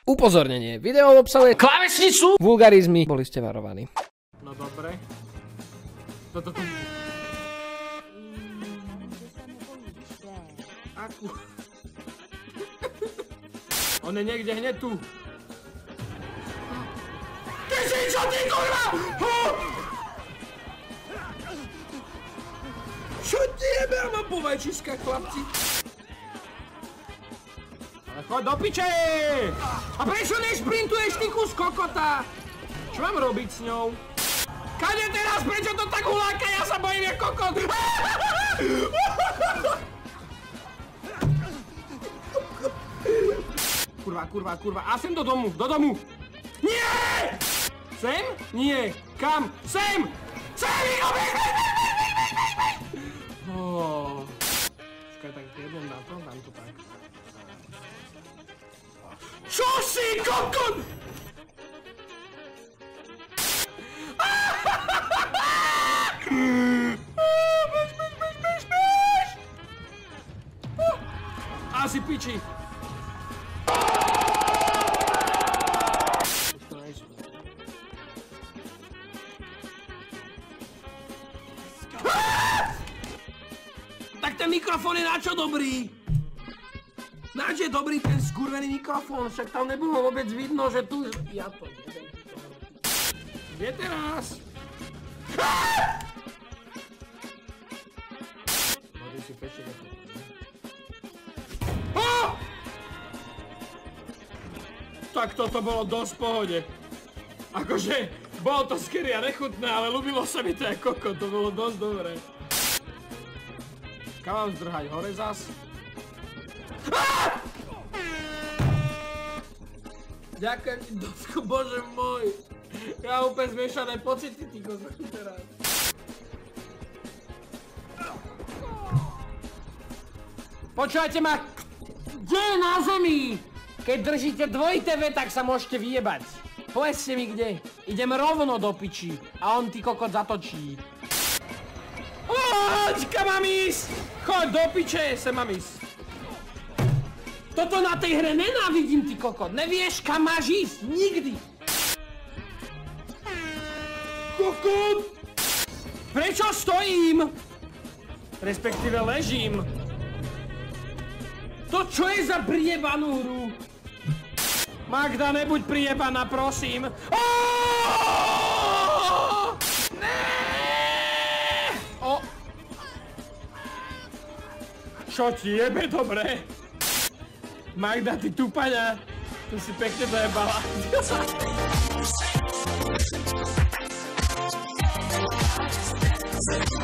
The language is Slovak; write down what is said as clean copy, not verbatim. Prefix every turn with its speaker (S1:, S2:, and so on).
S1: Upozornenie. Video obsahuje klávesnicu, vulgarizmy. Boli ste varovaní.
S2: No dobre. Toto tu... Akú? On je niekde hneď tu. Ty si čo, ty kurva? Čo ti jebe, ja mám po vajčiskách, chlapci? Ale choď do piče! A prečo nešprintuješ, ty kus kokota? Čo mám robiť s ňou? Kade teraz, prečo to tak huláka? Ja sa bojím jak kokot! Kurva. A sem do domu, Nie! Sem? Nie. Kam? Sem! Sem! Počkaj, tak jedem na to, dám to tak. Čo si, kokot? Bež! Asi piči. Tak ten mikrofón je na čo dobrý? Nač je dobrý ten skurvený mikrofón, však tam nebolo vôbec vidno, že tu... Ja to neviem. Kde teraz? No ty si fešte za to. Tak toto bolo dosť v pohode. Akože, bolo to scary a nechutné, ale ľúbilo sa mi to ako kokot, to bolo dosť dobré. Kam mám zdrhať, hore zas? Ďakujem ti, Docko, bože môj. Ja mám úplne zmiešané pocity, ty kozak teraz. Počúvajte ma, kde je na zemi? Keď držíte dvojité V, tak sa môžete vyjebať. Povedzte mi kde. Idem rovno do piči. A on ty kokot zatočí. Kam mám ísť? Choď do piče, sem mám ísť. Toto na tej hre nenávidím, ty kokot. Nevieš, kam máš ísť? Nikdy. Kokot! Prečo stojím? Respektíve ležím. To čo je za priebanú hru? Magda, nebuď priebaná, prosím. Čo ti jebe, dobre? Magda, ty tupaňa. Tu si pekne dojebala.